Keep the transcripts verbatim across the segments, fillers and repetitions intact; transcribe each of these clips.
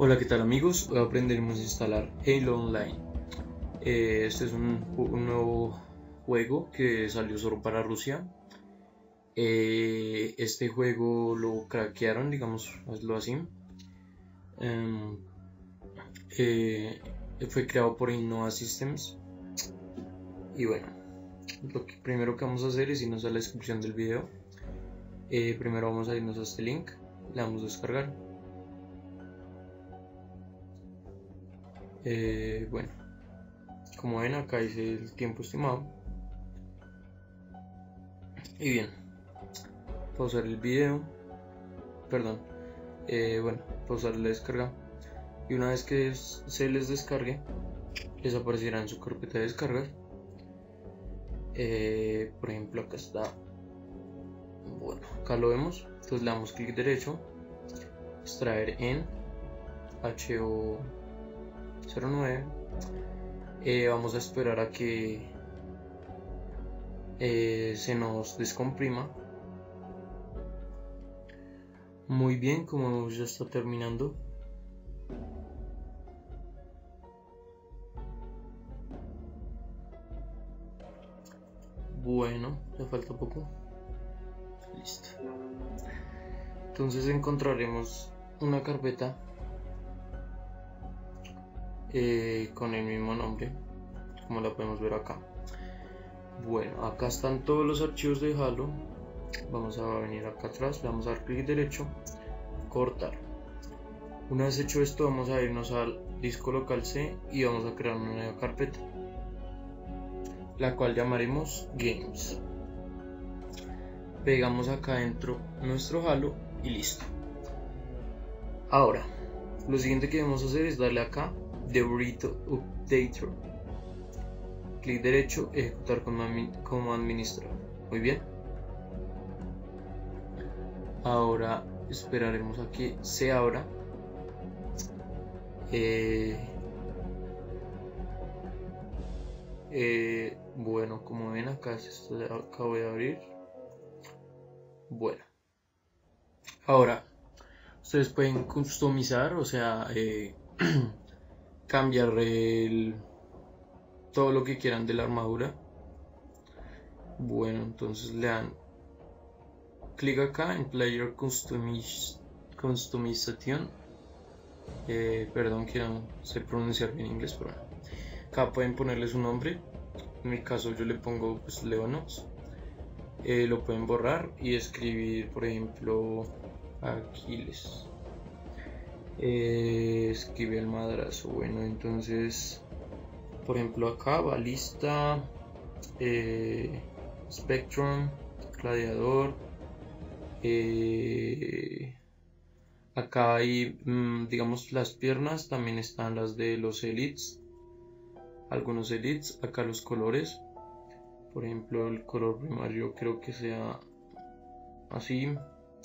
Hola, ¿qué tal amigos? Hoy aprenderemos a instalar Halo Online. Eh, este es un, un nuevo juego que salió solo para Rusia. Eh, este juego lo craquearon, digámoslo así. Um, eh, fue creado por Innova Systems. Y bueno, lo que primero que vamos a hacer es irnos a la descripción del video. Eh, primero vamos a irnos a este link, le damos a descargar. Eh, bueno, como ven acá dice el tiempo estimado. Y bien, pausar el video, perdón, eh, bueno, pausar la descarga. Y una vez que se les descargue, les aparecerá en su carpeta de descargas. Eh, por ejemplo, acá está. Bueno, acá lo vemos. Entonces le damos clic derecho, extraer en H O cero nueve. Eh, vamos a esperar a que eh, se nos descomprima. Muy bien, como ya está terminando. Bueno, ya falta poco. Listo. Entonces encontraremos una carpeta eh, con el mismo nombre, como la podemos ver acá. Bueno, acá están todos los archivos de Halo. Vamos a venir acá atrás, le vamos a dar clic derecho, cortar. Una vez hecho esto, vamos a irnos al disco local C y vamos a crear una nueva carpeta, la cual llamaremos Games. Pegamos acá dentro nuestro Halo y listo. Ahora, lo siguiente que debemos hacer es darle acá The Burrito Updater. Clic derecho, ejecutar como, admin, como administrador. Muy bien. Ahora esperaremos a que se abra. Eh, eh, bueno, como ven acá se acabo de abrir. Bueno, ahora ustedes pueden customizar, o sea, eh, cambiar el, todo lo que quieran de la armadura. Bueno, entonces le dan clic acá en Player Customiz, Customization. Eh, perdón que no sé pronunciar bien inglés, pero bueno. Acá pueden ponerle su nombre. En mi caso yo le pongo pues Leonox. Eh, lo pueden borrar y escribir, por ejemplo, Aquiles. Eh, escribe el madrazo. Bueno, entonces, por ejemplo, acá balista, eh, Spectrum, gladiador. Eh, acá hay, mmm, digamos, las piernas. También están las de los elites. Algunos elites. Acá los colores. Por ejemplo, el color primario creo que sea así.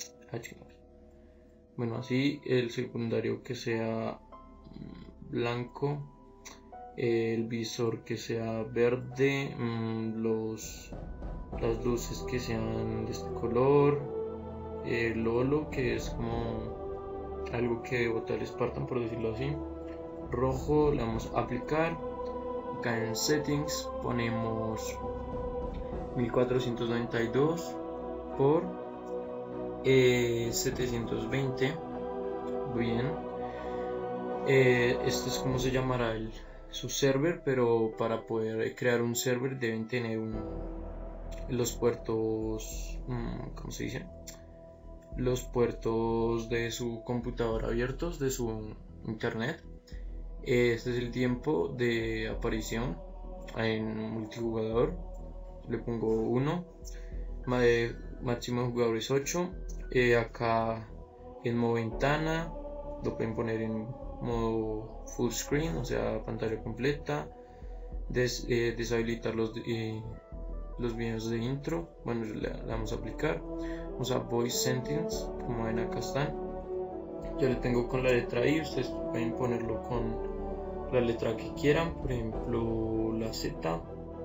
Bueno, así. El secundario que sea blanco. El visor que sea verde. Los, las luces que sean de este color. El Lolo, que es como algo que bota el Spartan, por decirlo así. Rojo, le vamos a aplicar. Acá en settings ponemos mil cuatrocientos noventa y dos por eh, setecientos veinte. Bien. Eh, este es como se llamará el, su server, pero para poder crear un server deben tener un, los puertos, ¿cómo se dice? Los puertos de su computadora abiertos, de su internet. Este es el tiempo de aparición en multijugador. Le pongo uno. Máximo de jugadores ocho. Eh, acá en modo ventana lo pueden poner en modo full screen, o sea pantalla completa. Des, eh, deshabilitar los, eh, los videos de intro. Bueno, le, le vamos a aplicar. Vamos a voice settings, como ven acá están. Yo le tengo con la letra I, ustedes pueden ponerlo con la letra que quieran, por ejemplo la Z,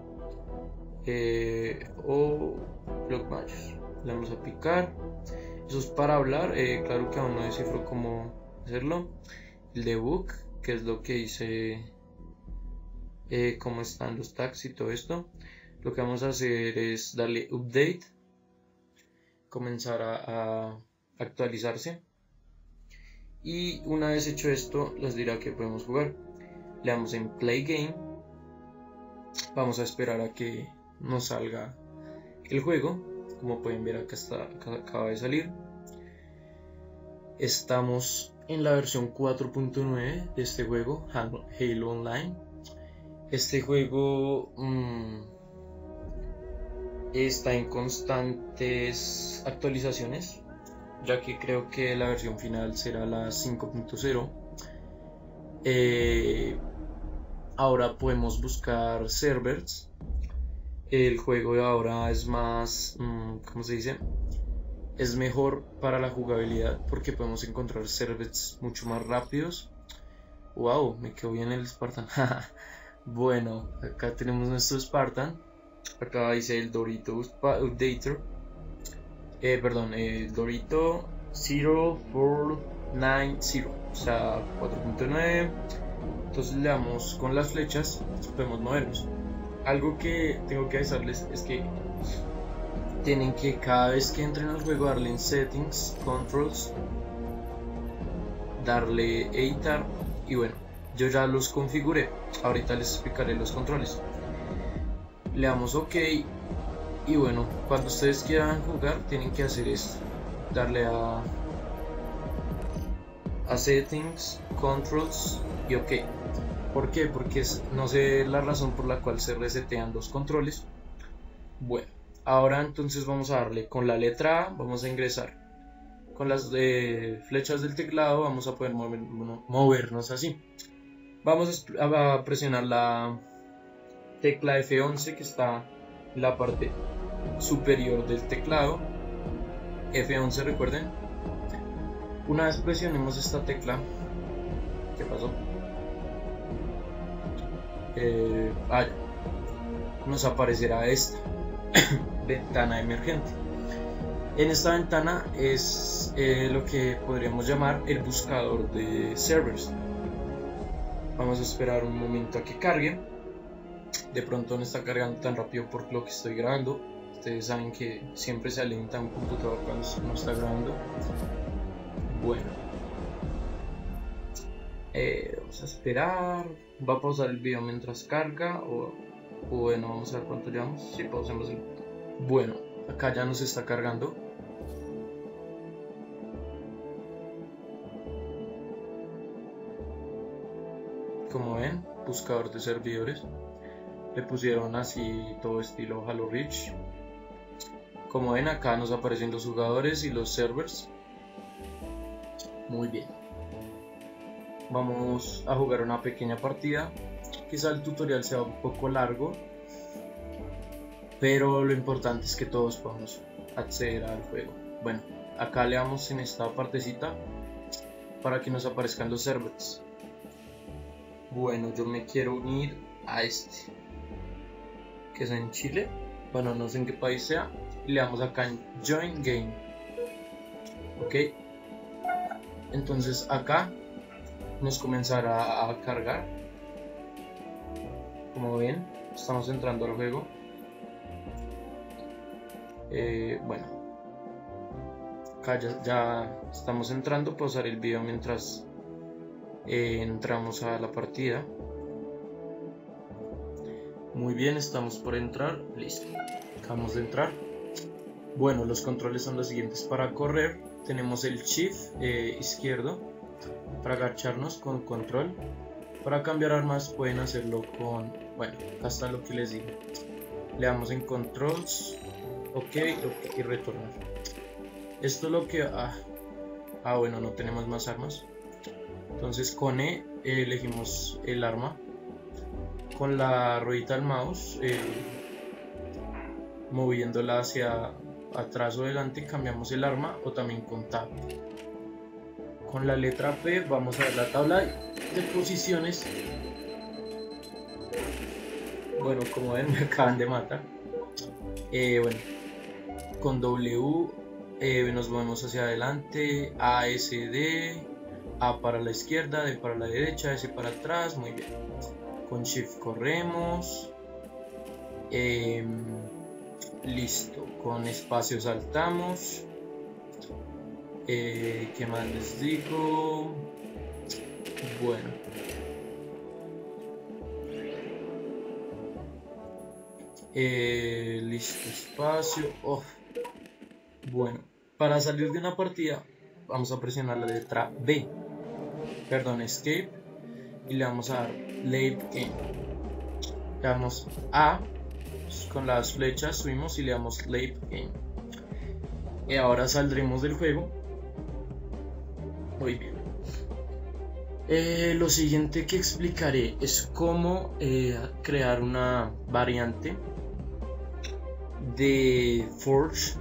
eh, o Block Matches. Le vamos a picar. Eso es para hablar. Eh, claro que aún no descifro cómo hacerlo. el debug, que es lo que hice, eh, cómo están los tags y todo esto. Lo que vamos a hacer es darle update, comenzar a, a actualizarse, y una vez hecho esto les dirá que podemos jugar. Le damos en play game, vamos a esperar a que nos salga el juego. Como pueden ver, acá está, acá acaba de salir. Estamos en la versión cuatro punto nueve de este juego, Halo Online. Este juego mmm, está en constantes actualizaciones, ya que creo que la versión final será la cinco punto cero. Eh, ahora podemos buscar servers. El juego de ahora es más, mmm, ¿cómo se dice? Es mejor para la jugabilidad porque podemos encontrar servers mucho más rápidos. Wow, me quedó bien el Spartan. Bueno, acá tenemos nuestro Spartan. Acá dice el Dorito Updater. Eh, perdón, el Dorito cero cuatro nueve cero, o sea, cuatro punto nueve. Entonces le damos con las flechas, podemos movernos. Algo que tengo que avisarles es que tienen que cada vez que entren al juego darle en settings, controls, darle editar, y bueno, yo ya los configuré. Ahorita les explicaré los controles. Le damos ok, y bueno, cuando ustedes quieran jugar tienen que hacer esto, darle a, a settings, controls y ok. ¿Por qué? Porque es, no sé la razón por la cual se resetean los controles. Bueno, ahora entonces vamos a darle con la letra A, vamos a ingresar. Con las de flechas del teclado vamos a poder mover, movernos así. Vamos a presionar la tecla F once que está en la parte superior del teclado. F once, recuerden. Una vez presionemos esta tecla, ¿qué pasó? Eh, ah, nos aparecerá esta ventana emergente. En esta ventana es eh, lo que podríamos llamar el buscador de servers. Vamos a esperar un momento a que cargue. De pronto no está cargando tan rápido por lo que estoy grabando. Ustedes saben que siempre se alienta un computador cuando no está grabando. Bueno, eh, vamos a esperar. Va a pausar el video mientras carga, o, o bueno, vamos a ver cuánto llevamos. Si sí, pausemos el... Bueno, acá ya nos está cargando. Como ven, buscador de servidores. Le pusieron así todo estilo Halo Reach. Como ven, acá nos aparecen los jugadores y los servers. Muy bien. Vamos a jugar una pequeña partida. Quizá el tutorial sea un poco largo, pero lo importante es que todos podamos acceder al juego. Bueno, acá le damos en esta partecita para que nos aparezcan los servers. Bueno, yo me quiero unir a este, que es en Chile. Bueno, no sé en qué país sea. Y le damos acá en Join Game. Ok. Entonces acá nos comenzará a cargar. Como ven, estamos entrando al juego. Eh, bueno, acá ya, ya estamos entrando. Pausar el video mientras eh, entramos a la partida. Muy bien, estamos por entrar. Listo, acabamos de entrar. Bueno, los controles son los siguientes. Para correr tenemos el shift eh, izquierdo. Para agacharnos con control. Para cambiar armas pueden hacerlo con, bueno, hasta lo que les digo. Le damos en controls, ok, ok, y retornar. Esto es lo que, ah, ah bueno, no tenemos más armas. Entonces con E eh, elegimos el arma. Con la ruedita del mouse, eh, moviéndola hacia atrás o adelante, cambiamos el arma, o también con tab. Con la letra P vamos a ver la tabla de posiciones. Bueno, como ven, me acaban de matar. Eh, bueno, con W eh, nos movemos hacia adelante. A, S, D, A para la izquierda, D para la derecha, S para atrás, muy bien. Con Shift corremos. Eh, listo, con espacio saltamos. Eh, ¿Qué más les digo? Bueno. Eh, listo, espacio. Oh. Bueno, para salir de una partida vamos a presionar la letra B. Perdón, Escape. Y le vamos a dar Leave Game. Le damos A. Con las flechas subimos y le damos Leave Game. Y ahora saldremos del juego. Muy bien. Eh, lo siguiente que explicaré es cómo eh, crear una variante de Forge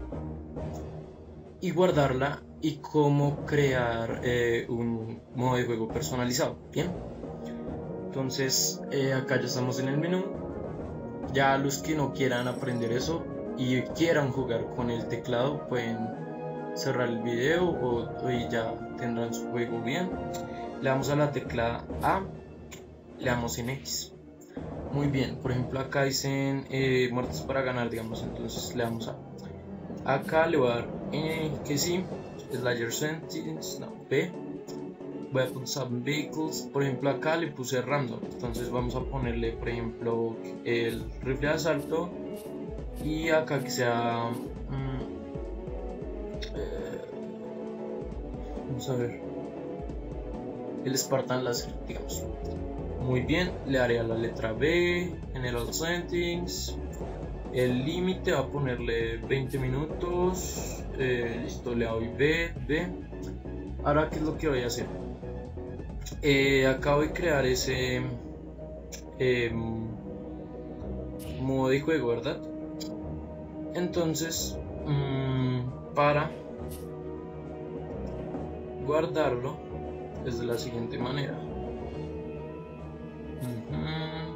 y guardarla, y cómo crear eh, un modo de juego personalizado. Bien, entonces eh, acá ya estamos en el menú. Ya los que no quieran aprender eso y quieran jugar con el teclado pueden cerrar el video o, o ya tendrán su juego bien. Le damos a la tecla A, le damos en X. Muy bien, por ejemplo acá dicen eh, muertes para ganar, digamos, entonces le damos a. Acá le voy a dar eh, que sí, Slayer Sentence, no, B. Weapons and Vehicles, por ejemplo acá le puse random, entonces vamos a ponerle por ejemplo el rifle de asalto y acá que sea mmm, eh, vamos a ver el Spartan Laser, digamos. Muy bien, le haré a la letra B, General Settings, el límite va a ponerle veinte minutos, eh, listo, le doy B, B. Ahora, ¿qué es lo que voy a hacer? Eh, acabo de crear ese eh, modo de juego, ¿verdad? Entonces, mmm, para guardarlo es de la siguiente manera. Uh-huh.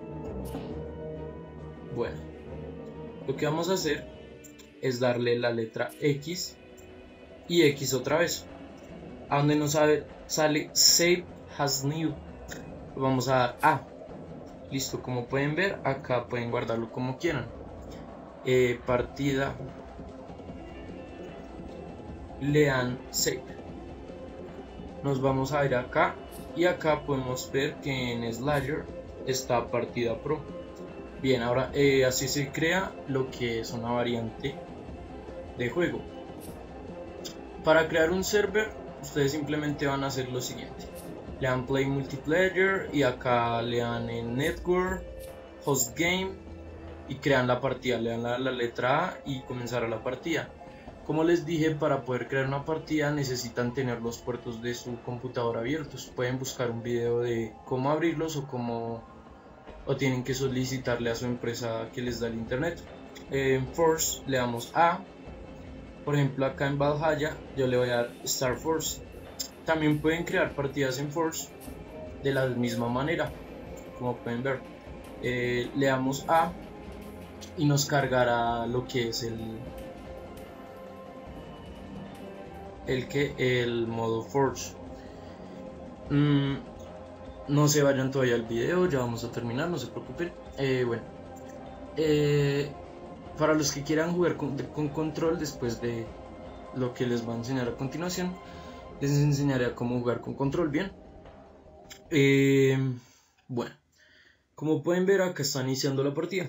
Bueno, lo que vamos a hacer es darle la letra X y X otra vez. A donde nos sale, sale Save as New, vamos a dar A. Listo, como pueden ver, acá pueden guardarlo como quieran. Eh, partida, le dan Save. Nos vamos a ir acá y acá podemos ver que en Slayer está partida pro. Bien, ahora eh, así se crea lo que es una variante de juego. Para crear un server, ustedes simplemente van a hacer lo siguiente: le dan Play Multiplayer y acá le dan en Network, Host Game y crean la partida. Le dan la, la letra A y comenzará la partida. Como les dije, para poder crear una partida necesitan tener los puertos de su computadora abiertos. Pueden buscar un video de cómo abrirlos o cómo, o tienen que solicitarle a su empresa que les da el internet. En Force le damos A. Por ejemplo acá en Valhalla yo le voy a dar Star Force. También pueden crear partidas en Force de la misma manera, como pueden ver. Eh, le damos A y nos cargará lo que es el el que el modo Forge. Mm, no se vayan todavía al video, ya vamos a terminar, no se preocupen. Eh, bueno, eh, para los que quieran jugar con, con control, después de lo que les voy a enseñar a continuación, les enseñaré a cómo jugar con control. Bien, eh, bueno, como pueden ver, acá está iniciando la partida.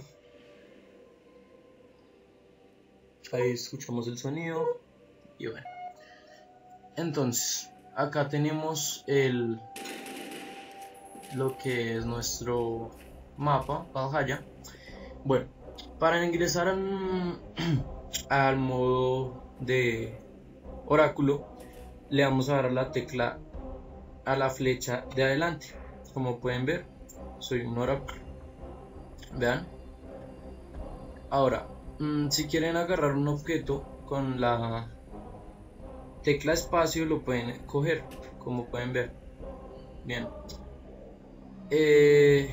Ahí escuchamos el sonido y bueno, entonces acá tenemos el lo que es nuestro mapa Valhalla. Bueno, para ingresar al, al modo de oráculo le vamos a dar a la tecla a la flecha de adelante. Como pueden ver, soy un oráculo. Vean. Ahora, mmm, si quieren agarrar un objeto con la tecla espacio lo pueden coger, como pueden ver. Bien, eh,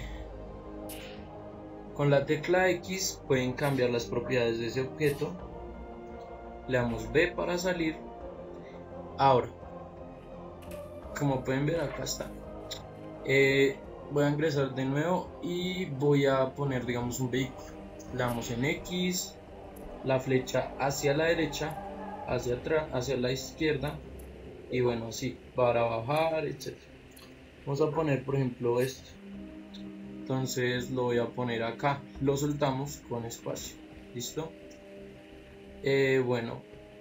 con la tecla X pueden cambiar las propiedades de ese objeto. Le damos B para salir. Ahora, como pueden ver, acá está. Eh, voy a ingresar de nuevo y voy a poner, digamos, un vehículo. Le damos en X, la flecha hacia la derecha, hacia atrás, hacia la izquierda, y bueno, así para bajar, etcétera. Vamos a poner, por ejemplo, esto. Entonces lo voy a poner acá, lo soltamos con espacio. ¿Listo? Eh, bueno,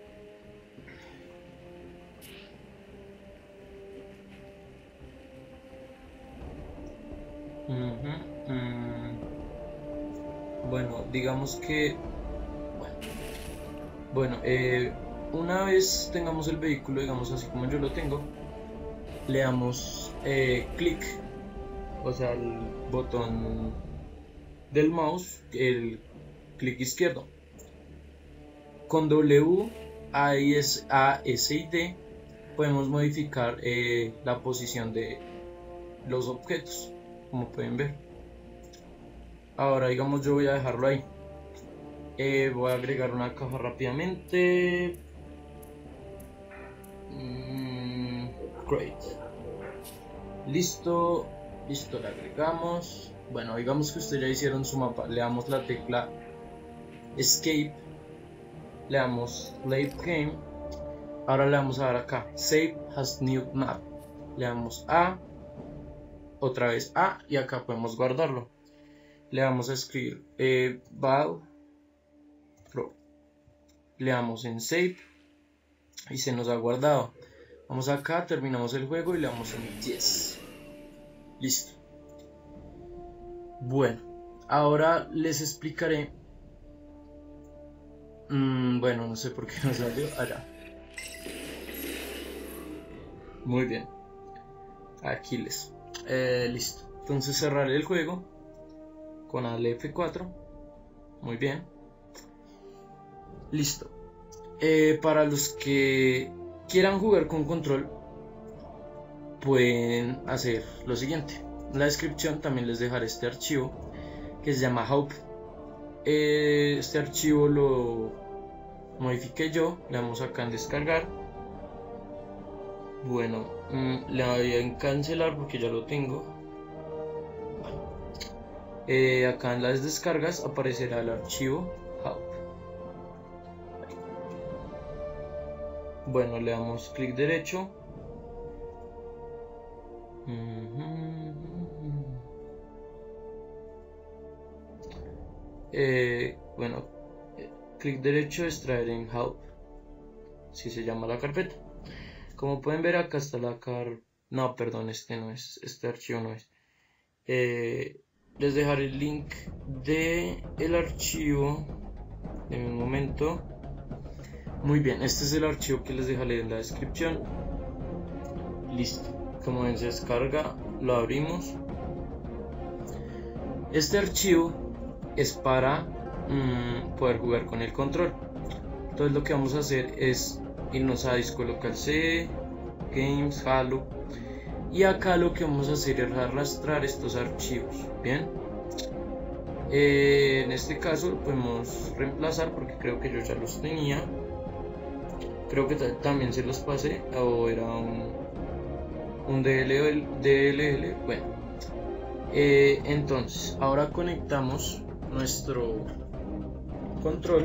uh-huh. mm. Bueno, digamos que bueno, bueno eh, una vez tengamos el vehículo, digamos así como yo lo tengo, le damos eh, clic, o sea, el botón del mouse, el clic izquierdo. Con W, A, S, A, S y D podemos modificar eh, la posición de los objetos, como pueden ver. Ahora, digamos, yo voy a dejarlo ahí. Eh, voy a agregar una caja rápidamente. Mm, great. Listo, listo, le agregamos. Bueno, digamos que ustedes ya hicieron su mapa. Le damos la tecla Escape. Le damos Play Game. Ahora le vamos a dar acá Save as New Map. Le damos A, otra vez A, y acá podemos guardarlo. Le vamos a escribir eh, Val Pro. Le damos en Save y se nos ha guardado. Vamos acá, terminamos el juego y le damos en diez. Listo. Bueno, ahora les explicaré. Mm, bueno, no sé por qué no salió allá. Muy bien. Aquiles. Eh, listo. Entonces cerraré el juego con Alt F cuatro. Muy bien. Listo. Eh, para los que quieran jugar con control, pueden hacer lo siguiente. En la descripción también les dejaré este archivo que se llama Hope. Eh, este archivo lo modifiqué yo. Le damos acá en descargar. Bueno, mmm, le voy en cancelar porque ya lo tengo. Eh, acá en las descargas aparecerá el archivo Hope. Bueno, le damos clic derecho. Eh, bueno, eh, clic derecho, extraer en Help, si se llama la carpeta. Como pueden ver, acá está la car... No, perdón, este no es, este archivo no es. Eh, les dejaré el link de el archivo en un momento. Muy bien, este es el archivo que les dejaré en la descripción. Listo. Como ven, se descarga, lo abrimos. Este archivo es para mmm, poder jugar con el control. Entonces lo que vamos a hacer es irnos a disco local C, Games, Halo, y acá lo que vamos a hacer es arrastrar estos archivos. Bien, eh, en este caso lo podemos reemplazar porque creo que yo ya los tenía. Creo que también se los pasé, o era un, un D L L. Bueno, eh, entonces ahora conectamos nuestro control.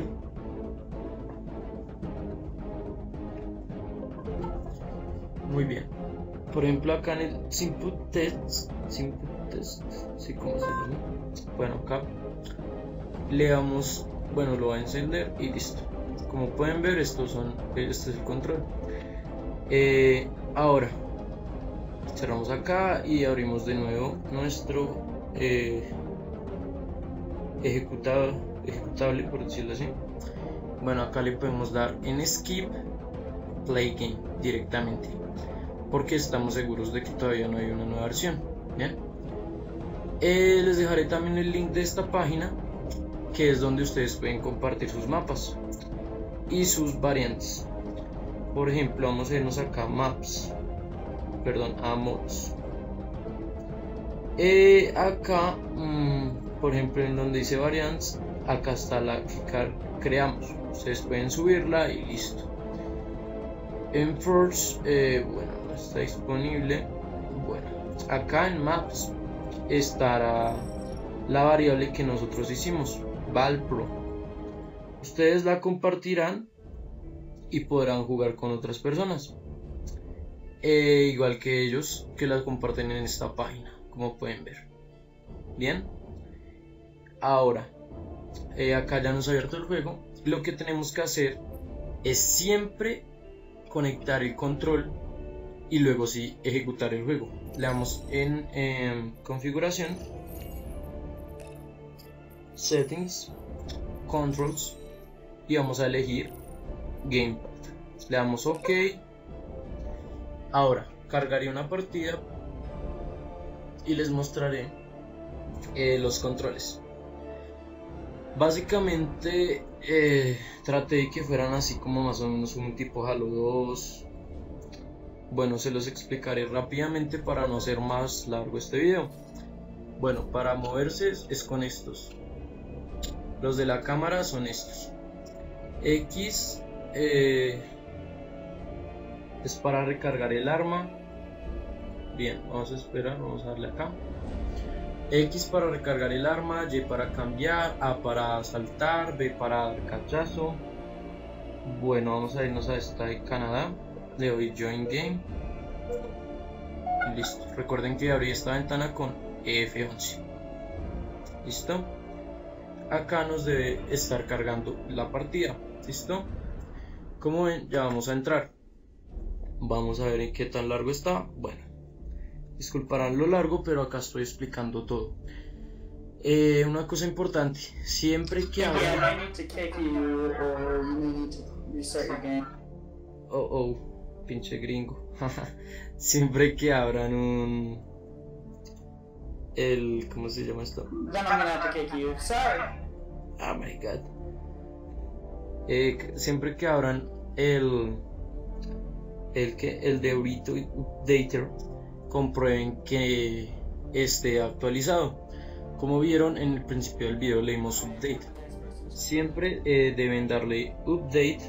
Muy bien. Por ejemplo, acá en el Simple Test, Simple Test, sí, ¿cómo se llama? Bueno, acá le damos, bueno, lo va a encender y listo. Como pueden ver, estos son, este es el control. Eh, ahora cerramos acá y abrimos de nuevo nuestro eh, ejecutable, ejecutable, por decirlo así. Bueno, acá le podemos dar en Skip Play Game directamente, porque estamos seguros de que todavía no hay una nueva versión. Bien, eh, les dejaré también el link de esta página, que es donde ustedes pueden compartir sus mapas y sus variantes. Por ejemplo, vamos a irnos acá a Maps, perdón, a Mods. Eh, acá, mmm, por ejemplo, en donde dice variantes, acá está la que creamos. Ustedes pueden subirla y listo. Enforce, eh, bueno, no está disponible. Bueno, acá en Maps estará la variable que nosotros hicimos, Valpro. Ustedes la compartirán y podrán jugar con otras personas, eh, igual que ellos que la comparten en esta página, como pueden ver. Bien, ahora eh, acá ya nos ha abierto el juego. Lo que tenemos que hacer es siempre conectar el control y luego sí ejecutar el juego. Le damos en eh, configuración, settings, controls, y vamos a elegir gamepad. Le damos ok. Ahora cargaré una partida y les mostraré eh, los controles. Básicamente eh, traté de que fueran así como más o menos un tipo Halo dos. Bueno, se los explicaré rápidamente para no hacer más largo este video. Bueno, para moverse es con estos. Los de la cámara son estos. X eh, es para recargar el arma. Bien, vamos a esperar, vamos a darle acá. X para recargar el arma, Y para cambiar, A para saltar, B para dar cachazo. Bueno, vamos a irnos a esta de Canadá. Le doy Join Game. Listo. Recuerden que abrí esta ventana con F once. Listo. Acá nos debe estar cargando la partida. Listo. Como ven, ya vamos a entrar. Vamos a ver en qué tan largo está. Bueno, disculparán lo largo, pero acá estoy explicando todo. Eh, una cosa importante, siempre que abran... Oh, oh, pinche gringo. Siempre que abran un... El... ¿Cómo se llama esto? Oh my god. Eh, siempre que abran el... El que... El de Burrito Updater, comprueben que esté actualizado. Como vieron en el principio del video, leímos update. Siempre eh, deben darle update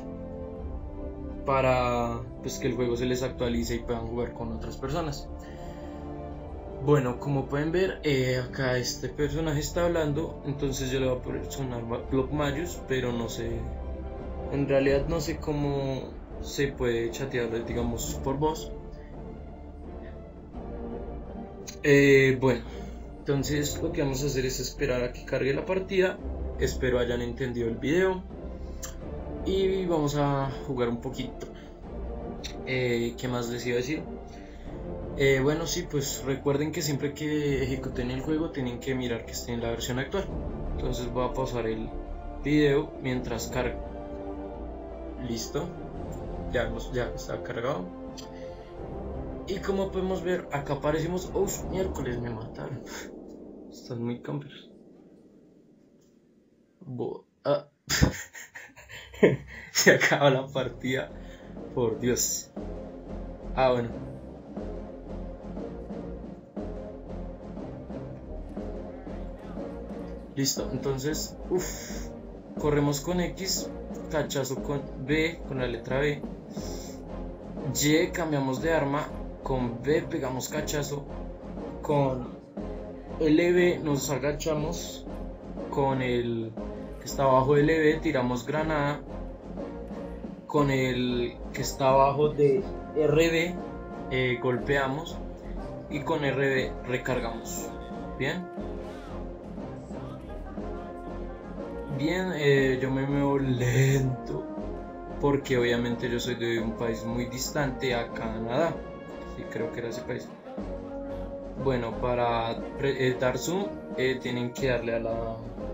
para pues, que el juego se les actualice y puedan jugar con otras personas. Bueno, como pueden ver, eh, acá este personaje está hablando, entonces yo le voy a poner sonar Block Mayus, pero no sé, en realidad no sé cómo se puede chatear, digamos, por voz. Eh, bueno, entonces lo que vamos a hacer es esperar a que cargue la partida. Espero hayan entendido el video y vamos a jugar un poquito. Eh, ¿Qué más les iba a decir? Eh, bueno, sí, pues recuerden que siempre que ejecuten el juego tienen que mirar que esté en la versión actual. Entonces voy a pausar el video mientras carga. Listo, ya, ya está cargado. Y como podemos ver, acá aparecemos. ¡Oh, miércoles! Me mataron. Están muy campers. Bo ah. Se acaba la partida. Por Dios. Ah, bueno. Listo, entonces, uff. Corremos con X. Cachazo con B, con la letra B. Y, cambiamos de arma. Con B pegamos cachazo. Con L B nos agachamos. Con el que está abajo de L B tiramos granada. Con el que está abajo de R B eh, golpeamos. Y con R B recargamos. Bien. Bien, eh, yo me muevo lento. Porque obviamente yo soy de un país muy distante a Canadá. Sí, creo que era ese país. Bueno, para eh, dar zoom eh, tienen que darle a la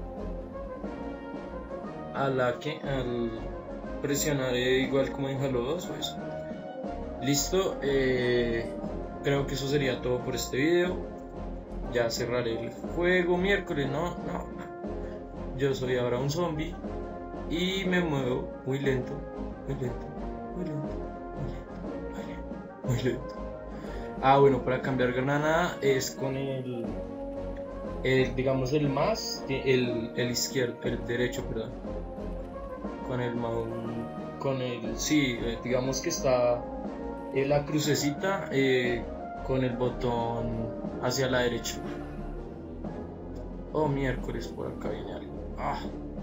a la que al presionar eh, igual como en Halo dos, pues. Listo, eh, creo que eso sería todo por este video. Ya cerraré el juego miércoles. No, no, yo soy ahora un zombie y me muevo muy lento, muy lento, muy lento, muy lento, muy lento, muy lento. Ah, bueno, para cambiar granada es con el, el digamos el más, el, el izquierdo, el derecho, perdón. Con el mouse, con el, sí, eh, digamos que está eh, la crucecita eh, con el botón hacia la derecha. Oh, miércoles, por acá viene algo. Ah.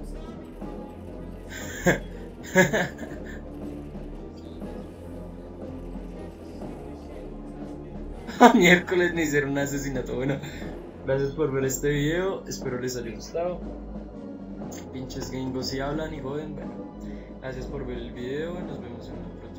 Miércoles me hicieron un asesinato. Bueno, gracias por ver este video, espero les haya gustado. Pinches gringos si hablan y joden. Bueno, gracias por ver el video, nos vemos en un próximo.